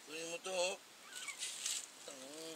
Kunin mo to, oh. Tango.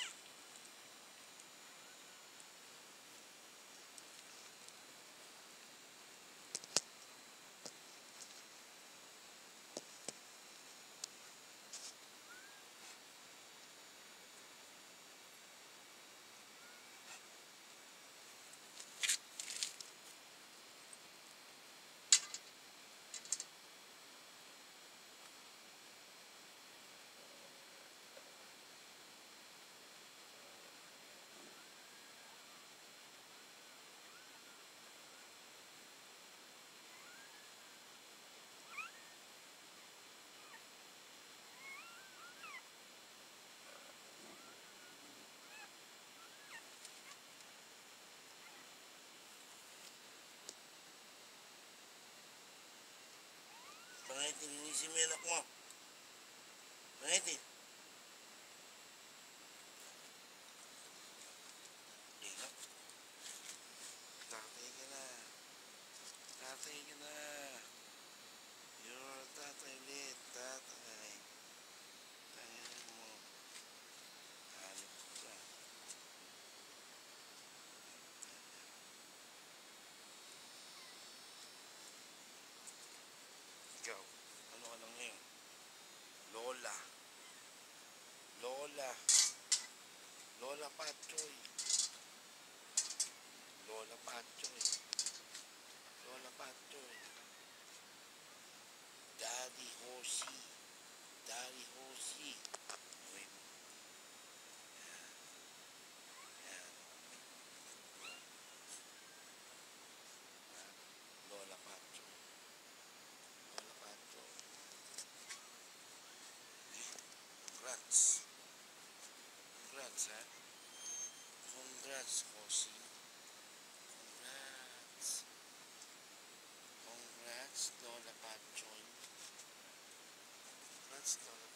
Pangety, linisin mo yung anak mo. Pangety. Tingnan. Tatay ka na. Tatay ka na. You're tatay ulit. Tatay. Tatay mo. Hanip ka. Ikaw. Ano ka lang ngayon? Lola. Lola. Lola Fatchoi. Lola Fatchoi. Lola Fatchoi. Daddy Horsey. Daddy Horsey. Wait. Yan. Lola Fatchoi. Lola Fatchoi. Congrats. Congrats, ha? Congrats, Horsey. Congrats. Congrats, Lola Fatchoi. Congrats, Lola